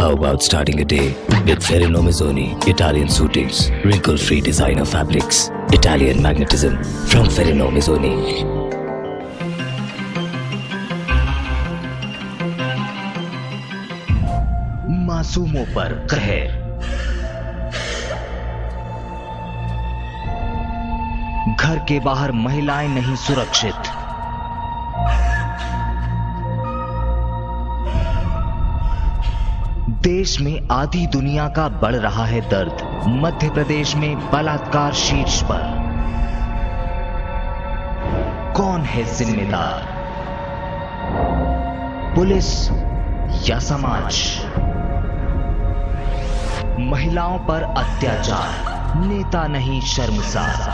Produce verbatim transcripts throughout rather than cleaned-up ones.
How about starting a day with Ferrino Mazzoni Italian suitings, wrinkle-free designer fabrics, Italian magnetism from Ferrino Mazzoni. मासूमों पर कहर, घर के बाहर महिलाएं नहीं सुरक्षित। देश में आधी दुनिया का बढ़ रहा है दर्द। मध्य प्रदेश में बलात्कार शीर्ष पर। कौन है जिम्मेदार, पुलिस या समाज? महिलाओं पर अत्याचार, नेता नहीं शर्मसार।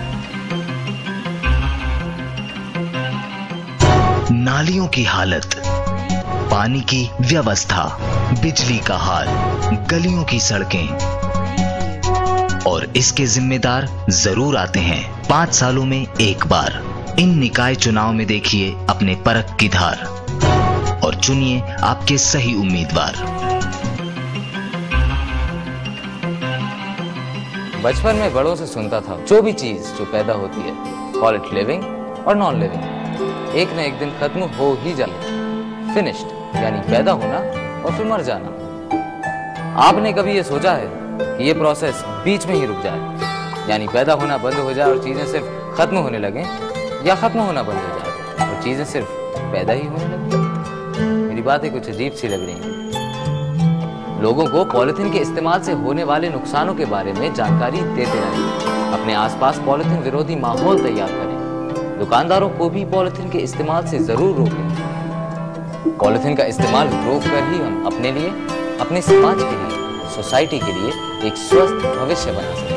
नालियों की हालत, पानी की व्यवस्था, बिजली का हाल, गलियों की सड़कें, और इसके जिम्मेदार जरूर आते हैं पांच सालों में एक बार। इन निकाय चुनाव में देखिए अपने परख की धार और चुनिए आपके सही उम्मीदवार। बचपन में बड़ों से सुनता था, जो भी चीज जो पैदा होती है, कॉल इट लिविंग और नॉन लिविंग, एक न एक दिन खत्म हो ही जाएगी। फिनिश्ड यानी पैदा होना और फिर मर जाना। आपने कभी ये सोचा है कि ये प्रोसेस बीच में ही रुक जाए, यानी पैदा होना बंद हो जाए और चीजें सिर्फ खत्म होने लगे, या खत्म होना बंद हो जाए और चीजें सिर्फ पैदा ही होने लगे? मेरी बातें कुछ अजीब सी लग रही हैं। लोगों को पॉलिथीन के इस्तेमाल से होने वाले नुकसानों के बारे में जानकारी देते रहें। अपने आसपास पॉलिथीन विरोधी माहौल तैयार करें। दुकानदारों को भी पॉलिथीन के इस्तेमाल से जरूर रोकें। पॉलिथीन का इस्तेमाल रोक कर ही हम अपने लिए, अपने समाज के लिए, सोसाइटी के लिए एक स्वस्थ भविष्य बना सकें।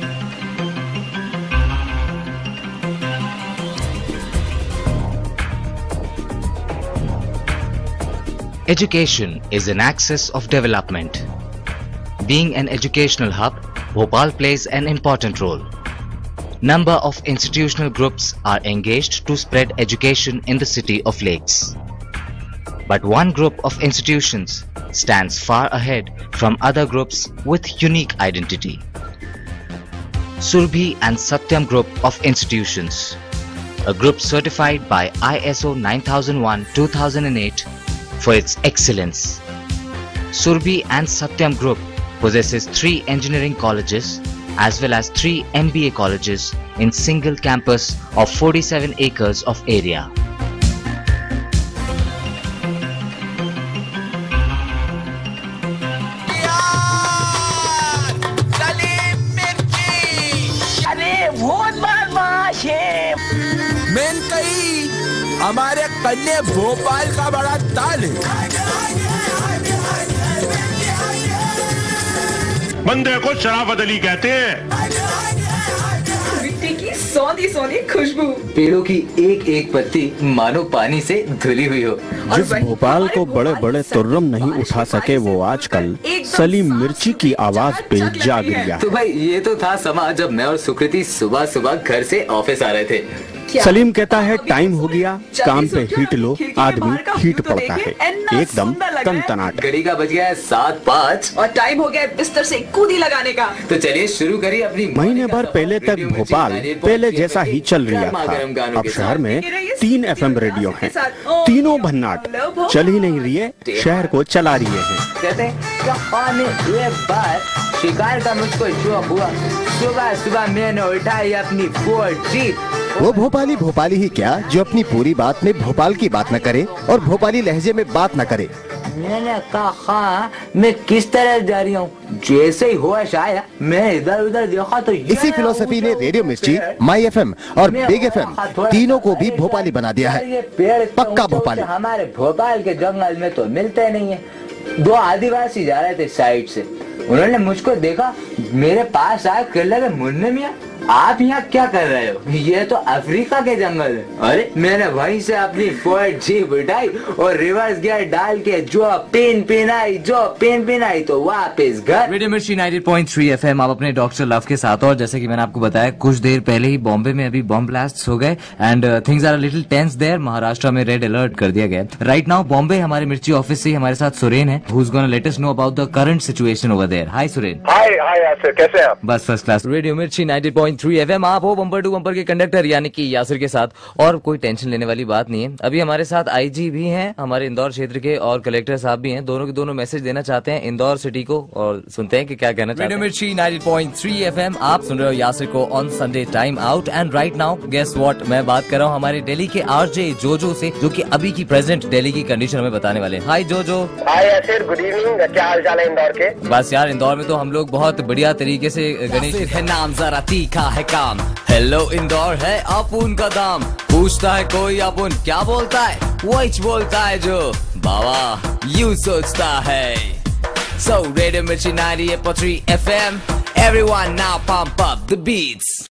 Education is an axis of development. Being an educational hub, Bhopal plays an important role. Number of institutional groups are engaged to spread education in the city of Lakes. But one group of institutions stands far ahead from other groups with unique identity. Surbhi and Satyam Group of Institutions, a group certified by I S O nine thousand one two thousand eight for its excellence. Surbhi and Satyam Group possesses three engineering colleges as well as three M B A colleges in single campus of forty-seven acres of area. मेन कई हमारे कन्या भोपाल का बड़ा ताल है। बंदे को शराफत अली कहते हैं। मिट्टी की सौंधी सौंधी खुशबू, पेड़ों की एक एक पत्ती मानो पानी से धुली हुई हो। जिस भोपाल को बड़े बड़े तुर्रम नहीं उठा सके, वो आजकल सलीम मिर्ची की आवाज पे जाग गया। तो भाई ये तो था समा जब मैं और सुकृति सुबह सुबह घर से ऑफिस आ रहे थे। सलीम कहता है टाइम हो गया, काम पे हीट लो, आदमी हीट पड़ता है, एकदम तनतनाट। घड़ी का बज गया है सात पाँच और टाइम हो गया है बिस्तर से कूदी लगाने का। तो चलिए शुरू करिए अपनी। महीने भर पहले तक भोपाल पहले जैसा ही चल रहा था। अब शहर में तीन एफ एम रेडियो हैं, तीनों भन्नाट चल ही नहीं रही है, शहर को चला रही है। कहते हैं एक बार शिकार का मुझको शौक हुआ, सुबह सुबह मैंने उठाई अपनी फोर जीप। वो भोपाली भोपाली ही क्या जो अपनी पूरी बात में भोपाल की बात न करे और भोपाली लहजे में बात न करे। मैंने कहा हाँ, मैं किस तरह जा रही हूँ। जैसे ही होश आया मैं इधर उधर देखा तो इसी फिलोसफी ने radio Mirchi, my F M और बिग एफ एम तीनों को भी भोपाली बना दिया है। पक्का भोपाली। हमारे भोपाल के जंगल में तो मिलते नहीं है। दो आदिवासी जा रहे थे साइड से, उन्होंने मुझको देखा, मेरे पास आए, कहने लगे मुन्ने मियां आप यहाँ क्या कर रहे हो? ये तो अफ्रीका के जंगल है। अरे मैंने वहीं से अपनी फोर्ट जीप उठाई और रिवर्स गियर डाल के जो पेन पेन आई जो पेन पेन आई तो वापस घर। Radio Mirchi ninety point three FM आप अपने डॉक्टर लव के साथ। और जैसे कि मैंने आपको बताया कुछ देर पहले ही बॉम्बे में अभी बॉम्ब ब्लास्ट हो गए and things are little tense there. Maharashtra में रेड अलर्ट कर दिया गया। राइट नाउ बॉम्बे हमारे मिर्ची ऑफिस से हमारे साथ सुरेन है, who is gonna let us know about the current situation over there. Hi Suren. Hi hi Yasir, कैसे हैं आप? बस first class. Radio Mirchi ninety point three FM आप हो बम्पर टू बम्पर के कंडक्टर यानी कि यासिर के साथ। और कोई टेंशन लेने वाली बात नहीं है। अभी हमारे साथ आईजी भी हैं हमारे इंदौर क्षेत्र के और कलेक्टर साहब भी हैं। दोनों के दोनों मैसेज देना चाहते हैं इंदौर सिटी को और सुनते हैं कि क्या कहना चाहते हैं। Radio Mirchi ninety point three FM आप सुन रहे हो यासिर को on Sunday time out. And right now guess what, मैं बात कर रहा हूँ हमारे दिल्ली के आरजे जोजो से, जो कि अभी की प्रेजेंट दिल्ली की कंडीशन हमें बताने वाले हैं। Hi JoJo. Hi Yasir, good evening. क्या हाल चाल है इंदौर के? बस यार इंदौर में तो हम लोग बहुत बढ़िया तरीके से गणेश है नाम जरा तीखा है काम। हेलो इंदौर है अपुन का दाम। पूछता है कोई अपुन क्या बोलता है, वही बोलता है जो बाबा यू सोचता है। So Radio Mirchi ninety-eight point three F M, everyone now pump up the beats.